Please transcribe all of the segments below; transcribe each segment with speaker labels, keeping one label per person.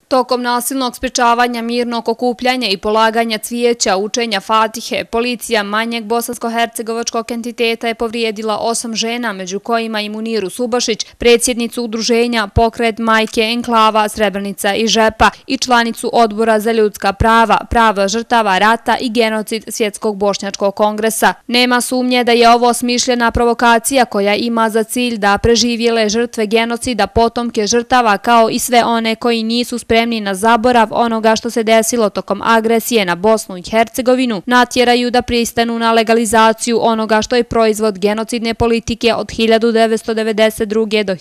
Speaker 1: Tokom nasilnog sprečavanja mirnog okupljanja i polaganja cvijeća, učenja Fatihe, policija manjeg bosansko-hercegovačkog entiteta je povrijedila 8 žena, među kojima i Muniru Subašić, predsjednicu udruženja Pokret majke enklava Srebrenica i Žepa i članicu Odbora za ljudska prava, prava žrtava rata i genocid Svjetskog bošnjačkog kongresa. Nema sumnje da je ovo smišljena provokacija koja ima za cilj da preživjele žrtve genocida, potomke žrtava kao i sve one koji nisu spremni na zaborav onoga što se desilo tokom agresije na Bosnu i Hercegovinu, natjeraju da pristanu na legalizaciju onoga što je proizvod genocidne politike od 1992. do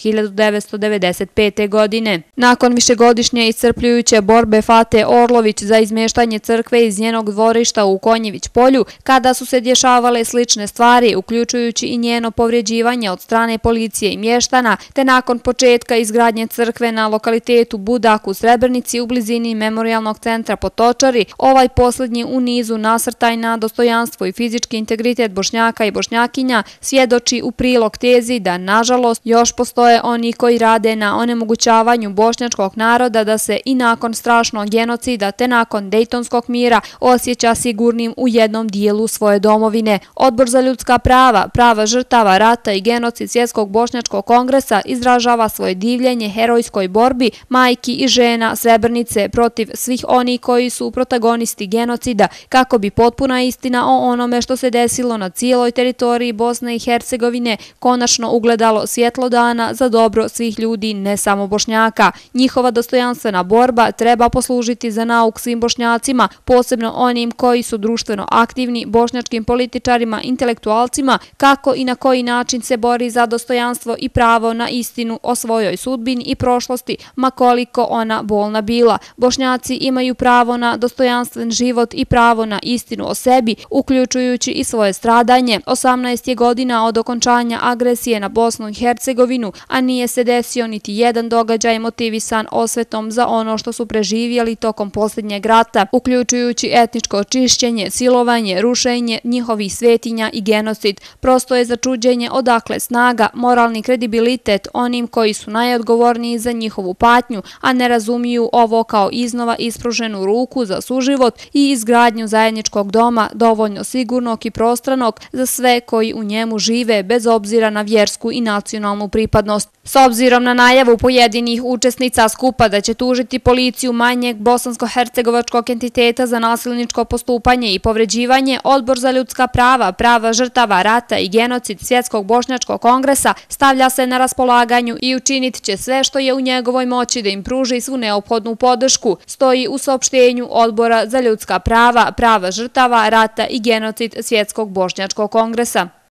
Speaker 1: 1995. godine. Nakon višegodišnje iscrpljujuće borbe Fate Orlović za izmeštanje crkve iz njenog dvorišta u Konjević polju, kada su se dešavale slične stvari, uključujući i njeno povrijeđivanje od strane policije i mještana, te nakon početka izgradnje crkve na lokalitetu Budak u Srebrenici u blizini memorijalnog centra Potočari, ovaj posljednji u nizu nasrtaj na dostojanstvo i fizički integritet Bošnjaka i Bošnjakinja svjedoči u prilog tezi da, nažalost, još postoje oni koji rade na onemogućavanju bošnjačkog naroda da se i nakon strašnog genocida te nakon Dejtonskog mira osjeća sigurnim u jednom dijelu svoje domovine. Odbor za ljudska prava, prava žrtava rata i genocid Svjetskog bošnjačkog kongresa izražava svoje divljenje herojskoj borbi majki i žena Srebrenice protiv svih oni koji su protagonisti genocida, kako bi potpuna istina o onome što se desilo na cijeloj teritoriji Bosne i Hercegovine konačno ugledalo svjetlo dana za dobro svih ljudi, ne samo Bošnjaka. Njihova dostojanstvena borba treba poslužiti za nauk svim Bošnjacima, posebno onim koji su društveno aktivni, bošnjačkim političarima, intelektualcima, kako i na koji način se bori za dostojanstvo i pravo na istinu o svojoj sudbini i prošlosti, ma koliko ona bolna bila. Bošnjaci imaju pravo na dostojanstven život i pravo na istinu o sebi, uključujući i svoje stradanje. 18 je godina od okončanja agresije na Bosnu i Hercegovinu, a nije se desio niti jedan događaj motivisan osvetom za ono što su preživjeli tokom posljednjeg rata, uključujući etničko čišćenje, silovanje, rušenje njihovih svetinja i genocid. Prosto je za čuđenje odakle snaga, moralni kredibilitet onim koji su najodgovorniji za njihovu patnju, a ne razumiju ovo kao iznova ispruženu ruku za suživot i izgradnju zajedničkog doma, dovoljno sigurnog i prostranog za sve koji u njemu žive, bez obzira na vjersku i nacionalnu pripadnost. S obzirom na najavu pojedinih učesnica skupa da će tužiti policiju manjeg bosansko-hercegovačkog entiteta za nasilničko postupanje i povređivanje, Odbor za ljudska prava, prava žrtava rata i genocid Svjetskog bošnjačkog kongresa stavlja se na raspolaganju i učinit će sve što je u njegovoj moći da im pruži svu neophodnu podršku, stoji u saopštenju Odbora za ljudska prava, prava žrtava rata i genocid Svjetskog bošnjačkog kongresa.